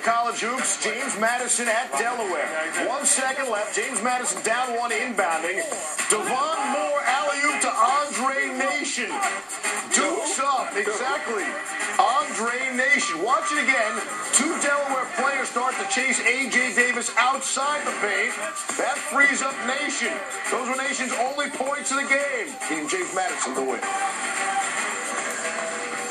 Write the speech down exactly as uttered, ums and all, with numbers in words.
college hoops. James Madison at Delaware. One second left. James Madison down one inbounding. Devon Moore alley-oop to Andre Nation. Dukes up. Exactly. Andre Nation. Watch it again. Two Delaware players start to chase A J Davis outside the paint. That frees up Nation. Those were Nation's only points of the game. Team James Madison to win.